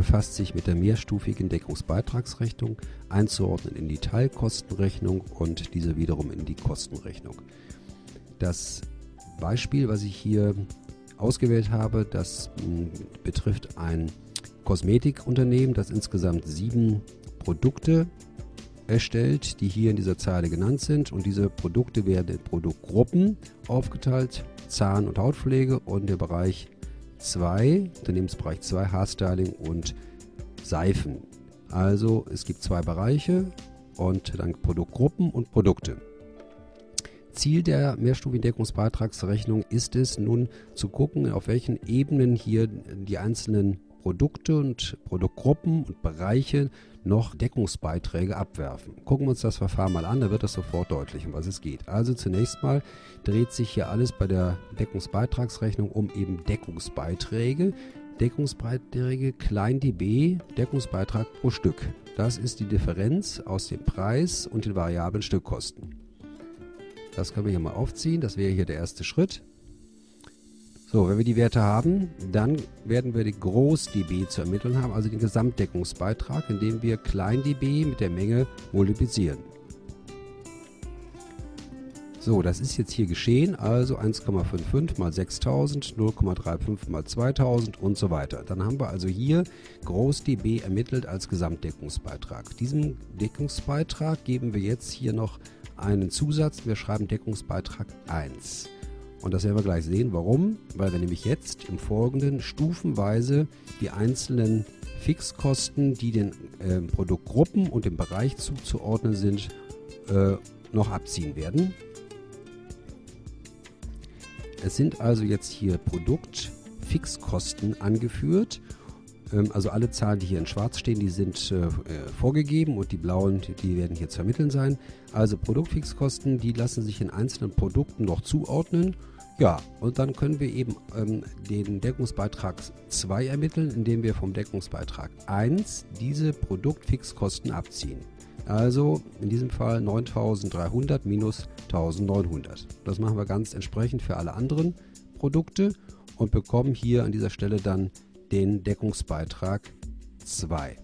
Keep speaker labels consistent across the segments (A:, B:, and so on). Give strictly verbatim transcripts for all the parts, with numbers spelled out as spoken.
A: befasst sich mit der mehrstufigen Deckungsbeitragsrechnung, einzuordnen in die Teilkostenrechnung und diese wiederum in die Kostenrechnung. Das Beispiel, was ich hier ausgewählt habe, das mh, betrifft ein Kosmetikunternehmen, das insgesamt sieben Produkte erstellt, die hier in dieser Zeile genannt sind, und diese Produkte werden in Produktgruppen aufgeteilt: Zahn- und Hautpflege und der Bereich zwei, Unternehmensbereich zwei, Haarstyling und Seifen. Also es gibt zwei Bereiche und dann Produktgruppen und Produkte. Ziel der mehrstufigen Deckungsbeitragsrechnung ist es nun zu gucken, auf welchen Ebenen hier die einzelnen Produkte und Produktgruppen und Bereiche noch Deckungsbeiträge abwerfen. Gucken wir uns das Verfahren mal an, da wird das sofort deutlich, um was es geht. Also zunächst mal dreht sich hier alles bei der Deckungsbeitragsrechnung um eben Deckungsbeiträge. Deckungsbeiträge klein dB, Deckungsbeitrag pro Stück. Das ist die Differenz aus dem Preis und den variablen Stückkosten. Das können wir hier mal aufziehen, das wäre hier der erste Schritt. So, wenn wir die Werte haben, dann werden wir die Groß-dB zu ermitteln haben, also den Gesamtdeckungsbeitrag, indem wir klein-dB mit der Menge multiplizieren. So, das ist jetzt hier geschehen, also eins Komma fünfundfünfzig mal sechstausend, null Komma fünfunddreißig mal zweitausend und so weiter. Dann haben wir also hier Groß-dB ermittelt als Gesamtdeckungsbeitrag. Diesem Deckungsbeitrag geben wir jetzt hier noch einen Zusatz, wir schreiben Deckungsbeitrag eins. Und das werden wir gleich sehen. Warum? Weil wir nämlich jetzt im Folgenden stufenweise die einzelnen Fixkosten, die den äh, Produktgruppen und dem Bereich zuzuordnen sind, äh, noch abziehen werden. Es sind also jetzt hier Produktfixkosten angeführt. Ähm, also alle Zahlen, die hier in schwarz stehen, die sind äh, vorgegeben und die blauen, die, die werden hier zu ermitteln sein. Also Produktfixkosten, die lassen sich in einzelnen Produkten noch zuordnen. Ja, und dann können wir eben ähm, den Deckungsbeitrag zwei ermitteln, indem wir vom Deckungsbeitrag eins diese Produktfixkosten abziehen. Also in diesem Fall neuntausenddreihundert minus eintausendneunhundert. Das machen wir ganz entsprechend für alle anderen Produkte und bekommen hier an dieser Stelle dann den Deckungsbeitrag zwei.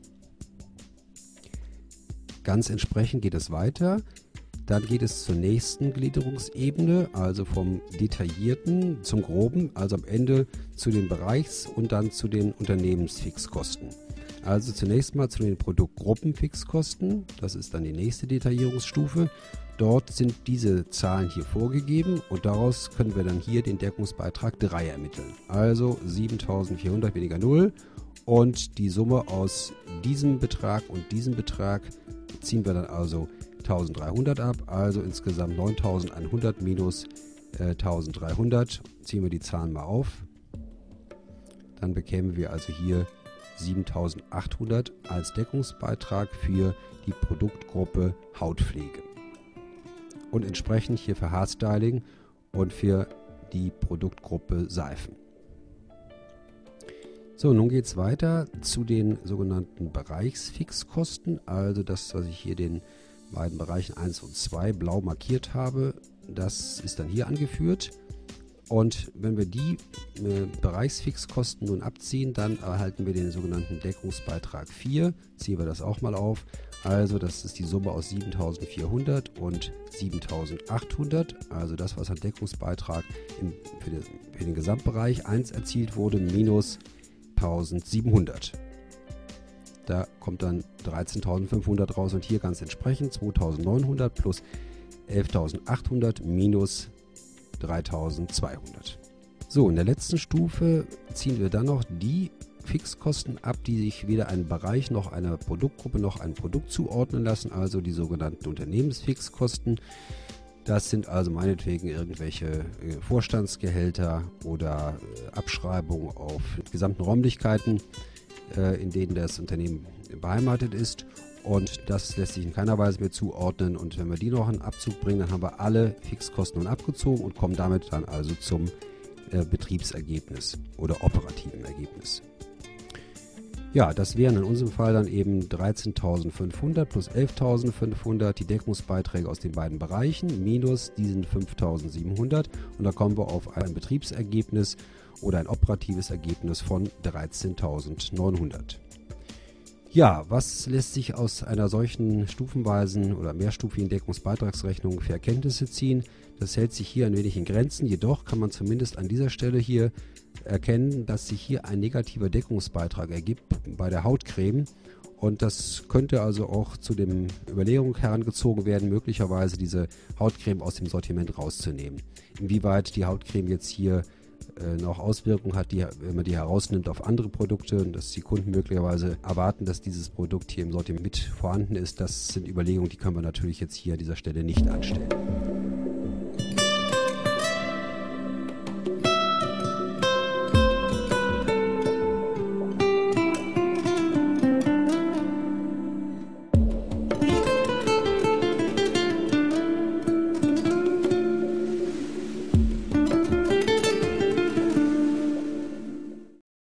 A: Ganz entsprechend geht es weiter. Dann geht es zur nächsten Gliederungsebene, also vom Detaillierten zum Groben, also am Ende zu den Bereichs- und dann zu den Unternehmensfixkosten. Also zunächst mal zu den Produktgruppenfixkosten, das ist dann die nächste Detaillierungsstufe. Dort sind diese Zahlen hier vorgegeben und daraus können wir dann hier den Deckungsbeitrag drei ermitteln. Also siebentausendvierhundert weniger null und die Summe aus diesem Betrag und diesem Betrag ziehen wir dann also eintausenddreihundert ab, also insgesamt neuntausendeinhundert minus äh, eintausenddreihundert. Ziehen wir die Zahlen mal auf. Dann bekämen wir also hier siebentausendachthundert als Deckungsbeitrag für die Produktgruppe Hautpflege. Und entsprechend hier für Haarstyling und für die Produktgruppe Seifen. So, nun geht es weiter zu den sogenannten Bereichsfixkosten, also das, was ich hier den beiden Bereichen eins und zwei blau markiert habe, das ist dann hier angeführt. Und wenn wir die äh, Bereichsfixkosten nun abziehen, dann erhalten wir den sogenannten Deckungsbeitrag vier. Ziehen wir das auch mal auf. Also das ist die Summe aus siebentausendvierhundert und siebentausendachthundert. Also das, was an Deckungsbeitrag im, für, den, für den Gesamtbereich eins erzielt wurde, minus eintausendsiebenhundert. Da kommt dann dreizehntausendfünfhundert raus und hier ganz entsprechend zweitausendneunhundert plus elftausendachthundert minus dreitausendzweihundert. So, in der letzten Stufe ziehen wir dann noch die Fixkosten ab, die sich weder einem Bereich noch einer Produktgruppe noch einem Produkt zuordnen lassen, also die sogenannten Unternehmensfixkosten. Das sind also meinetwegen irgendwelche äh, Vorstandsgehälter oder äh, Abschreibungen auf gesamten Räumlichkeiten, äh, in denen das Unternehmen beheimatet ist. Und das lässt sich in keiner Weise mehr zuordnen. Und wenn wir die noch in Abzug bringen, dann haben wir alle Fixkosten nun abgezogen und kommen damit dann also zum äh, Betriebsergebnis oder operativen Ergebnis. Ja, das wären in unserem Fall dann eben dreizehntausendfünfhundert plus elftausendfünfhundert, die Deckungsbeiträge aus den beiden Bereichen, minus diesen fünftausendsiebenhundert. Und da kommen wir auf ein Betriebsergebnis oder ein operatives Ergebnis von dreizehntausendneunhundert. Ja, was lässt sich aus einer solchen stufenweisen oder mehrstufigen Deckungsbeitragsrechnung für Erkenntnisse ziehen? Das hält sich hier ein wenig in Grenzen, jedoch kann man zumindest an dieser Stelle hier erkennen, dass sich hier ein negativer Deckungsbeitrag ergibt bei der Hautcreme, und das könnte also auch zu der Überlegung herangezogen werden, möglicherweise diese Hautcreme aus dem Sortiment rauszunehmen. Inwieweit die Hautcreme jetzt hier äh, noch Auswirkungen hat, die, wenn man die herausnimmt auf andere Produkte und dass die Kunden möglicherweise erwarten, dass dieses Produkt hier im Sortiment mit vorhanden ist, das sind Überlegungen, die können wir natürlich jetzt hier an dieser Stelle nicht anstellen.